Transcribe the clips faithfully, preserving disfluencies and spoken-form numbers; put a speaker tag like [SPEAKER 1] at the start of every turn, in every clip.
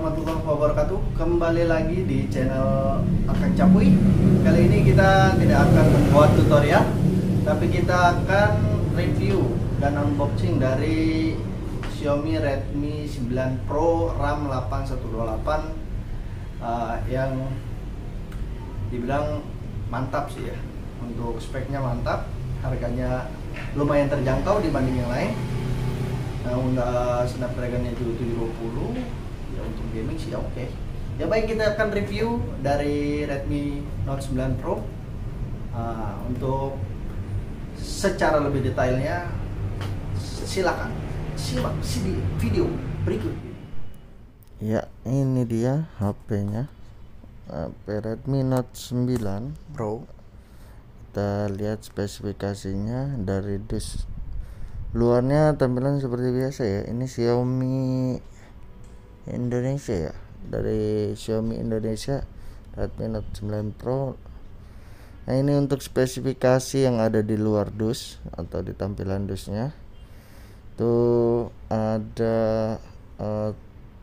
[SPEAKER 1] warahmatullahi wabarakatuh. Kembali lagi di channel Akang Capuy. Kali ini kita tidak akan membuat tutorial, tapi kita akan review dan unboxing dari Xiaomi Redmi sembilan Pro RAM delapan satu dua delapan uh, yang dibilang mantap sih ya. Untuk speknya mantap, harganya lumayan terjangkau dibanding yang lain. Nah, untuk Snapdragon-nya juga tujuh dua puluh ya, untuk gaming sih oke okay. Ya baik, kita akan review dari Redmi Note sembilan Pro. uh, Untuk secara lebih detailnya silakan simak video berikut.
[SPEAKER 2] Ya, ini dia H P-nya, H P Redmi Note sembilan Pro. Kita lihat spesifikasinya dari dus. Luarnya tampilan seperti biasa ya. Ini Xiaomi Indonesia ya, dari Xiaomi Indonesia, Redmi Note sembilan Pro. Nah, ini untuk spesifikasi yang ada di luar dus atau di tampilan dusnya. Tuh ada uh,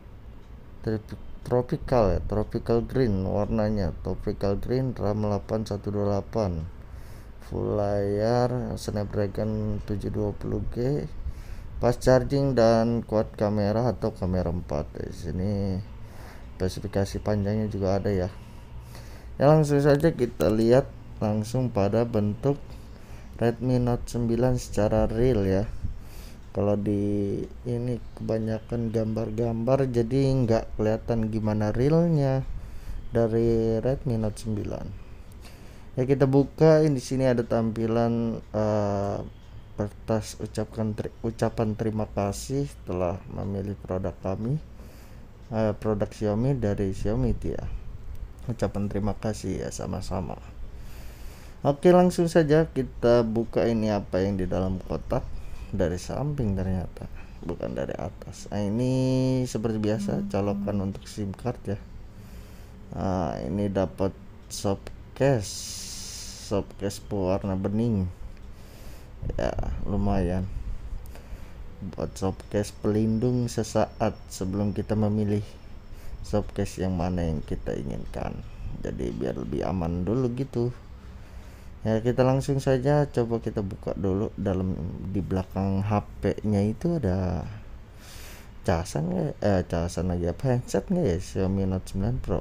[SPEAKER 2] tropical ya, tropical green warnanya, tropical green, RAM delapan satu dua delapan, full layar, Snapdragon tujuh dua puluh G, fast charging dan quad kamera atau kamera empat. Di sini spesifikasi panjangnya juga ada ya. Ya, langsung saja kita lihat langsung pada bentuk Redmi Note sembilan secara real ya. Kalau di ini kebanyakan gambar-gambar, jadi nggak kelihatan gimana realnya dari Redmi Note sembilan. Ya, kita buka. Di sini ada tampilan uh, kertas ucapkan tri, ucapan terima kasih telah memilih produk kami, uh, produk Xiaomi dari Xiaomi itu ya. Ucapan terima kasih ya, sama-sama. Oke, langsung saja kita buka. Ini apa yang di dalam kotak, dari samping ternyata, bukan dari atas. Nah, ini seperti biasa colokan untuk SIM card ya. Nah, ini dapat soft case soft case pewarna bening ya, lumayan buat soft case pelindung sesaat sebelum kita memilih soft case yang mana yang kita inginkan, jadi biar lebih aman dulu gitu ya. Kita langsung saja coba kita buka dulu. Dalam di belakang H P-nya itu ada casan nggak eh casan lagi apa handset nggak ya, Xiaomi Note sembilan Pro.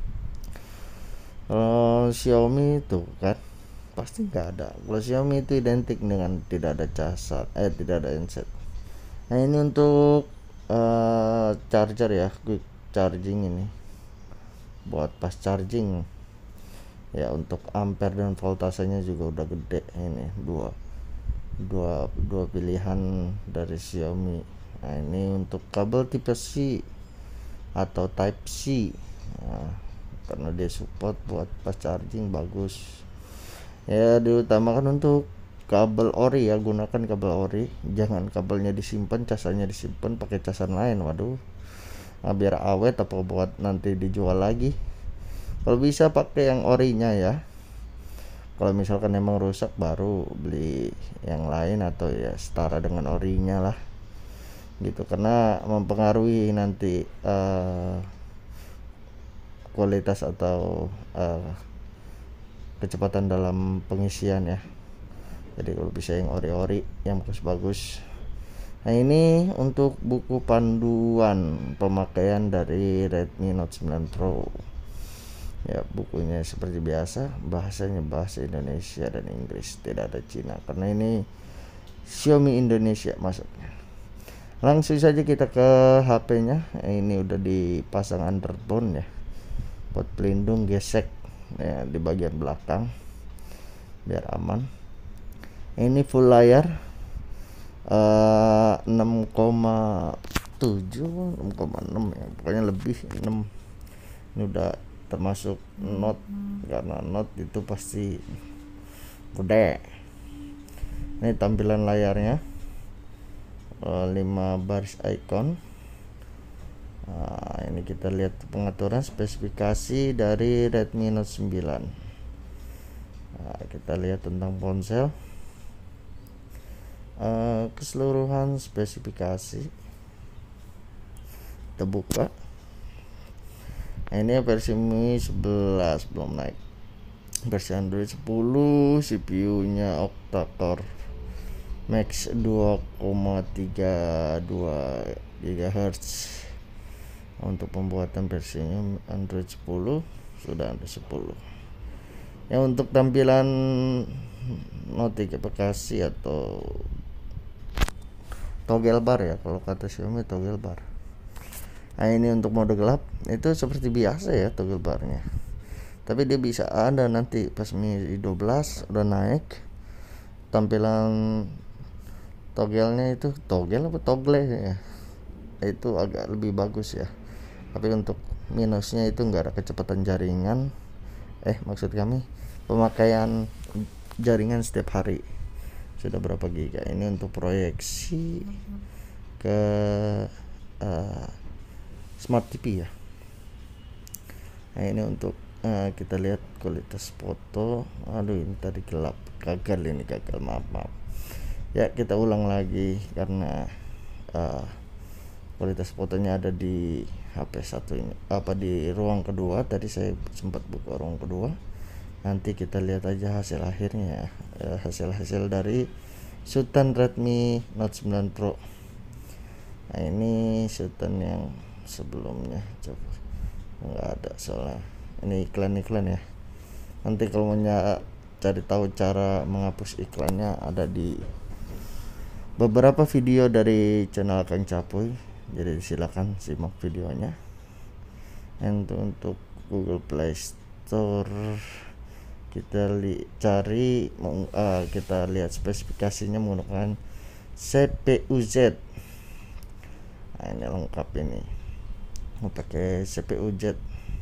[SPEAKER 2] Kalau Xiaomi itu kan pasti nggak ada. Kalau Xiaomi itu identik dengan tidak ada casan, eh tidak ada handset. Nah, ini untuk uh, charger ya, quick charging ini buat fast charging ya. Untuk ampere dan voltasenya juga udah gede. Ini dua dua dua pilihan dari Xiaomi. Nah, ini untuk kabel tipe C atau Type C. Nah, karena dia support buat fast charging, bagus ya. Diutamakan untuk kabel ori ya, gunakan kabel ori, jangan kabelnya disimpan, casannya disimpan pakai casan lain. Waduh, nah, biar awet apa buat nanti dijual lagi. Kalau bisa pakai yang orinya ya. Kalau misalkan emang rusak baru beli yang lain atau ya setara dengan orinya lah gitu, karena mempengaruhi nanti uh, kualitas atau uh, kecepatan dalam pengisian ya. Jadi kalau bisa yang ori-ori, yang bagus-bagus. Nah, ini untuk buku panduan pemakaian dari Redmi Note sembilan Pro ya. Bukunya seperti biasa, bahasanya bahasa Indonesia dan Inggris, tidak ada Cina karena ini Xiaomi Indonesia masuknya. Langsung saja kita ke H P-nya. Ini udah dipasang underbone ya, buat pelindung gesek ya di bagian belakang biar aman. Ini full layar uh, enam koma tujuh enam koma enam ya, pokoknya lebih enam. Ini udah termasuk Note, karena Note itu pasti gede. Ini tampilan layarnya, uh, lima baris icon. Nah, ini kita lihat pengaturan spesifikasi dari Redmi Note sembilan. Nah, kita lihat tentang ponsel, uh, keseluruhan spesifikasi. Kita buka. Nah, ini versi M I U I sebelas belum naik. Versi Android sepuluh, C P U-nya octa-core Max dua koma tiga dua gigahertz. Untuk pembuatan versinya Android sepuluh sudah ada sepuluh. Ya, untuk tampilan notifikasi atau toggle bar ya, kalau kata Xiaomi toggle bar. Nah, ini untuk mode gelap itu seperti biasa ya toggle barnya, tapi dia bisa ada nanti pas M I U I dua belas udah naik tampilan toggle-nya itu toggle apa toggle ya, itu agak lebih bagus ya. Tapi untuk minusnya itu enggak ada kecepatan jaringan, eh maksud kami pemakaian jaringan setiap hari sudah berapa giga. Ini untuk proyeksi ke uh, smart T V ya. Nah, ini untuk uh, kita lihat kualitas foto. Aduh, ini tadi gelap, gagal ini gagal maaf maaf ya. Kita ulang lagi karena uh, kualitas fotonya ada di H P satu ini, apa di ruang kedua. Tadi saya sempat buka ruang kedua. Nanti kita lihat aja hasil akhirnya ya, hasil-hasil dari Sultan Redmi Note sembilan Pro. Nah, ini Sultan yang sebelumnya, coba nggak ada soalnya ini iklan-iklan ya. Nanti kalau mau cari tahu cara menghapus iklannya ada di beberapa video dari channel Kang Capuy, jadi silakan simak videonya. And untuk Google Play Store kita li cari uh, kita lihat spesifikasinya menggunakan C P U Z. Nah, ini lengkap ini mau pakai C P U Z.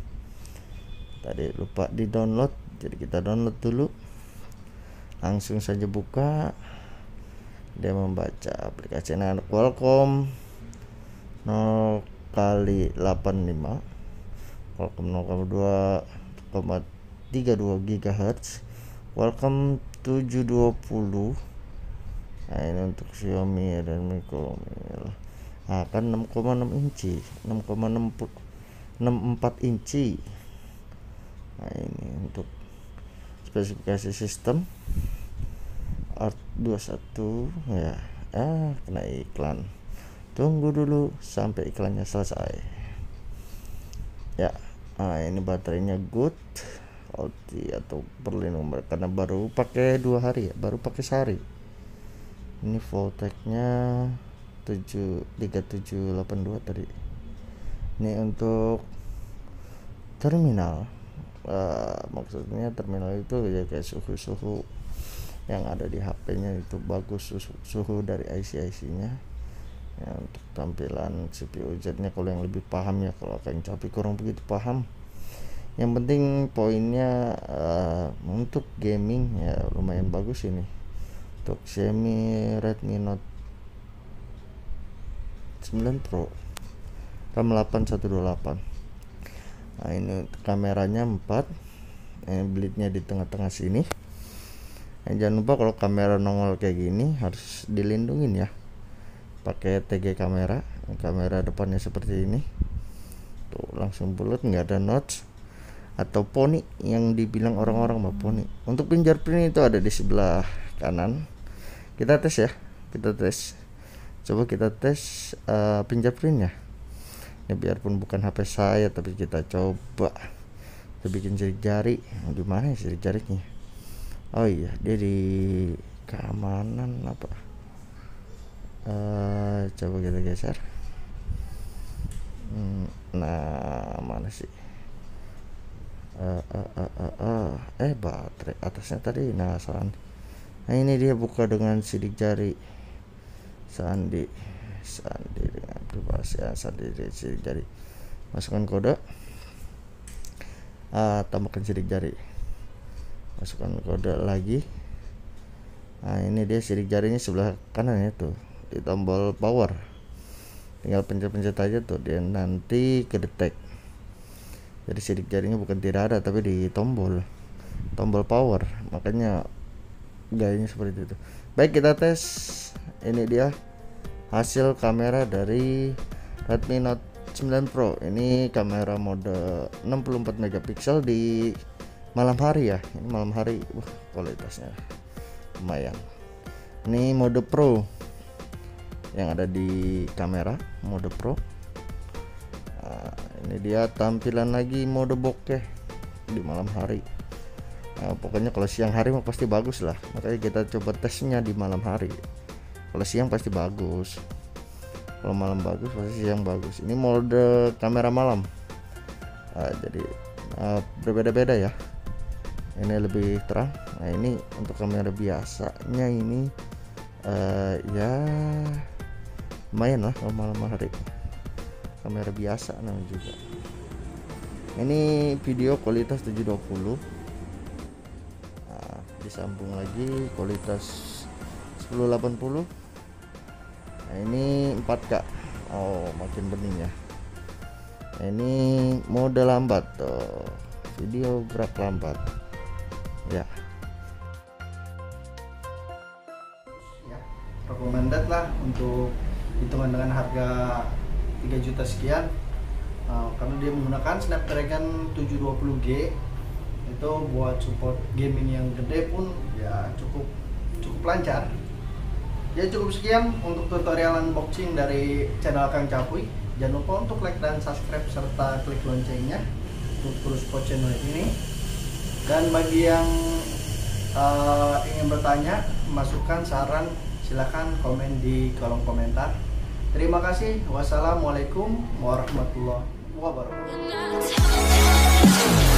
[SPEAKER 2] Tadi lupa di download, jadi kita download dulu. Langsung saja buka, dia membaca aplikasi. Nah, Qualcomm nol kali delapan puluh lima, Qualcomm nol koma dua koma tiga dua gigahertz, Qualcomm tujuh dua nol. Nah, ini untuk Xiaomi dan Micromil. Nah, kan enam koma enam inci, enam koma enam empat inci. Nah, ini untuk spesifikasi sistem Art dua puluh satu ya. Ah, kena iklan. Tunggu dulu sampai iklannya selesai. Ya, nah ini baterainya good, ulti atau perlindungan karena baru pakai dua hari ya, baru pakai sehari. Ini voltage-nya tujuh tiga tujuh delapan dua tadi. Ini untuk terminal. Uh, maksudnya terminal itu ya kayak suhu-suhu yang ada di H P-nya itu bagus, suhu, suhu dari I C I C-nya. Ya, untuk tampilan C P U Z-nya kalau yang lebih paham ya, kalau Kang Capuy kurang begitu paham. Yang penting poinnya uh, untuk gaming ya lumayan bagus ini. Untuk Xiaomi Redmi Note sembilan Pro RAM delapan satu dua delapan. Nah, ini kameranya empat, eh, blitnya di tengah-tengah sini. Eh, jangan lupa kalau kamera nongol kayak gini harus dilindungin ya, pakai T G kamera. Kamera depannya seperti ini tuh, langsung bulat, nggak ada notch atau poni yang dibilang orang-orang mah poni. Untuk fingerprint itu ada di sebelah kanan. Kita tes ya, kita tes coba kita tes uh, fingerprintnya. Ini biarpun bukan H P saya, tapi kita coba kita bikin sidik jari. Di mana ya sidik jarinya? Oh iya, dia di keamanan apa? Uh, coba kita geser. Hmm, nah, mana sih? Uh, uh, uh, uh, uh. Eh, baterai atasnya tadi. Nah, sandi. Nah, ini dia buka dengan sidik jari. Sandi. Sandi dengan privasi ya, sandi sidik jari. Masukkan kode. Ah, tambahkan sidik jari. Masukkan kode lagi. Nah, ini dia sidik jarinya sebelah kanan ya tuh, di tombol power. Tinggal pencet-pencet aja tuh, dia nanti kedetek. Jadi sidik jarinya bukan tidak ada, tapi di tombol tombol power. Makanya gayanya seperti itu. Baik, kita tes. Ini dia hasil kamera dari Redmi Note sembilan Pro. Ini kamera mode enam puluh empat megapiksel di malam hari ya. Ini malam hari, wah kualitasnya lumayan. Ini mode Pro yang ada di kamera, mode Pro. Nah, ini dia tampilan lagi mode bokeh di malam hari. Nah, pokoknya kalau siang hari mah pasti bagus lah, makanya kita coba tesnya di malam hari. Kalau siang pasti bagus, kalau malam bagus pasti siang bagus. Ini mode kamera malam. Nah, jadi uh, berbeda-beda ya. Ini lebih terang. Nah, ini untuk kamera biasanya ini uh, ya lumayan lah kalau malam hari. Kamera biasa namanya juga. Ini video kualitas tujuh dua puluh. Nah, disambung lagi kualitas sepuluh delapan puluh. Nah, ini empat K. Oh, makin bening ya. Nah, ini mode lambat tuh. Video gerak lambat. Ya.
[SPEAKER 1] Ya, recommended lah untuk hitungan dengan harga tiga juta sekian. Uh, karena dia menggunakan Snapdragon tujuh dua puluh G. Itu buat support gaming yang gede pun ya cukup cukup lancar. Ya cukup sekian untuk tutorial unboxing dari channel Kang Capuy. Jangan lupa untuk like dan subscribe serta klik loncengnya untuk terus support channel ini. Dan bagi yang uh, ingin bertanya, masukan, saran, silahkan komen di kolom komentar. Terima kasih. Wassalamualaikum warahmatullahi wabarakatuh.